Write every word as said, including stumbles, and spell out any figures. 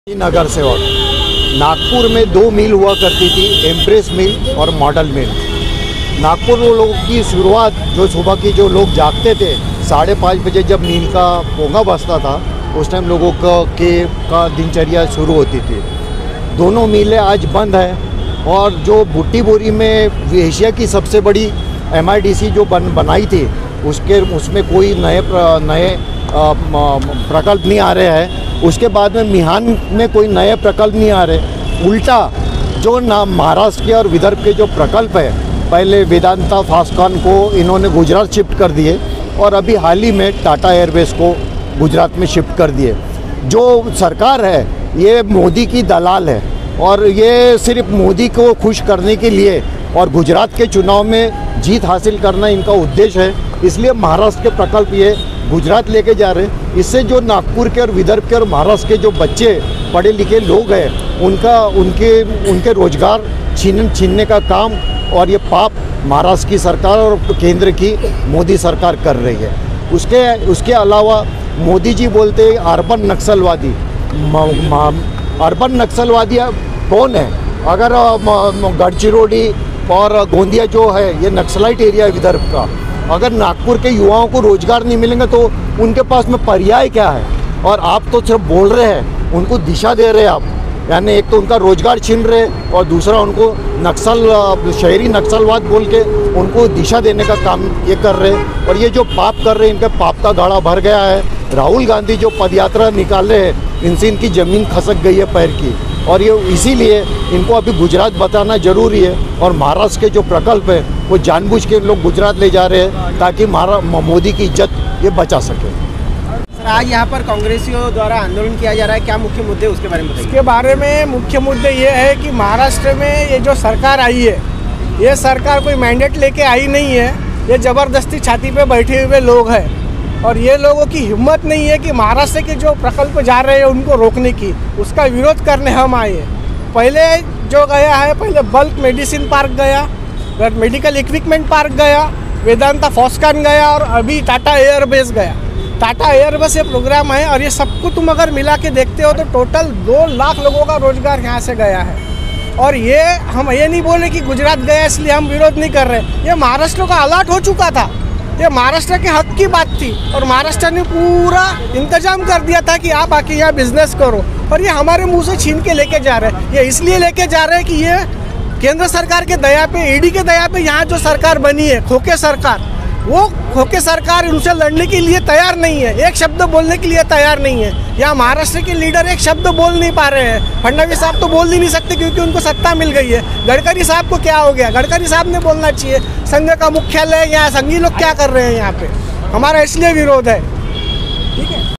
नगर सेवक नागपुर में दो मिल हुआ करती थी, एम्प्रेस मिल और मॉडल मिल। नागपुर लोगों की शुरुआत जो सुबह की जो लोग जागते थे साढ़े पाँच बजे जब नील का पोंगा बजता था उस टाइम लोगों का के का दिनचर्या शुरू होती थी। दोनों मिलें आज बंद है और जो भुट्टी बोरी में एशिया की सबसे बड़ी एम आई डी सी जो बन बनाई थी उसके उसमें कोई नए नए प्रकल्प नहीं आ रहे हैं। उसके बाद में मिहान में कोई नए प्रकल्प नहीं आ रहे। उल्टा जो ना महाराष्ट्र के और विदर्भ के जो प्रकल्प है, पहले वेदांता फास्कॉन को इन्होंने गुजरात शिफ्ट कर दिए और अभी हाल ही में टाटा एयरवेज को गुजरात में शिफ्ट कर दिए। जो सरकार है ये मोदी की दलाल है और ये सिर्फ मोदी को खुश करने के लिए और गुजरात के चुनाव में जीत हासिल करना इनका उद्देश्य है। इसलिए महाराष्ट्र के प्रकल्प ये गुजरात लेके जा रहे हैं। इससे जो नागपुर के और विदर्भ के और महाराष्ट्र के जो बच्चे पढ़े लिखे लोग हैं उनका उनके उनके रोजगार छीन छीनने का काम और ये पाप महाराष्ट्र की सरकार और केंद्र की मोदी सरकार कर रही है। उसके उसके अलावा मोदी जी बोलते हैं अर्बन नक्सलवादी। अर्बन नक्सलवादी कौन है? अगर गढ़चिरौली और गोंदिया जो है ये नक्सलाइट एरिया है विदर्भ का, अगर नागपुर के युवाओं को रोजगार नहीं मिलेंगे तो उनके पास में पर्याय क्या है? और आप तो सिर्फ बोल रहे हैं, उनको दिशा दे रहे हैं आप। यानी एक तो उनका रोजगार छीन रहे और दूसरा उनको नक्सल शहरी नक्सलवाद बोल के उनको दिशा देने का काम ये कर रहे हैं। और ये जो पाप कर रहे हैं इनके पाप का गाड़ा भर गया है। राहुल गांधी जो पदयात्रा निकाल रहे हैं इनसे इनकी ज़मीन खसक गई है पैर की और ये इसीलिए इनको अभी गुजरात बताना ज़रूरी है। और महाराष्ट्र के जो प्रकल्प है वो जानबूझ के लोग गुजरात ले जा रहे हैं ताकि मोदी की इज्जत ये बचा सके। सर, आज यहाँ पर कांग्रेसियों द्वारा आंदोलन किया जा रहा है, क्या मुख्य मुद्दे उसके बारे में बताइए। इसके बारे में मुख्य मुद्दे ये है कि महाराष्ट्र में ये जो सरकार आई है ये सरकार कोई मैंडेट लेके आई नहीं है। ये ज़बरदस्ती छाती पे बैठे हुए लोग हैं और ये लोगों की हिम्मत नहीं है कि महाराष्ट्र के जो प्रकल्प जा रहे हैं उनको रोकने की, उसका विरोध करने हम आए हैं। पहले जो गया है, पहले बल्क मेडिसिन पार्क गया, मेडिकल इक्विपमेंट पार्क गया, वेदांता फॉस्कॉन गया और अभी टाटा एयरवेज गया। टाटा एयरवेज ये प्रोग्राम है और ये सबको तुम अगर मिला के देखते हो तो टोटल दो लाख लोगों का रोजगार यहाँ से गया है। और ये हम ये नहीं बोले कि गुजरात गया इसलिए हम विरोध नहीं कर रहे। ये महाराष्ट्र का अलर्ट हो चुका था, ये महाराष्ट्र के हक की बात थी और महाराष्ट्र ने पूरा इंतजाम कर दिया था कि आप आके यहाँ बिजनेस करो। और ये हमारे मुंह से छीन के लेके जा रहे हैं। ये इसलिए लेके जा रहे हैं कि ये केंद्र सरकार के दया पे, ईडी के दया पे यहाँ जो सरकार बनी है खोखे सरकार, वो खोखे सरकार उनसे लड़ने के लिए तैयार नहीं है, एक शब्द बोलने के लिए तैयार नहीं है। यहाँ महाराष्ट्र के लीडर एक शब्द बोल नहीं पा रहे हैं। फडणवीस साहब तो बोल ही नहीं सकते क्योंकि उनको सत्ता मिल गई है। गडकरी साहब को क्या हो गया? गडकरी साहब ने बोलना चाहिए। संघ का मुख्यालय यहाँ संघी लोग क्या कर रहे हैं यहाँ पे, हमारा इसलिए विरोध है। ठीक है।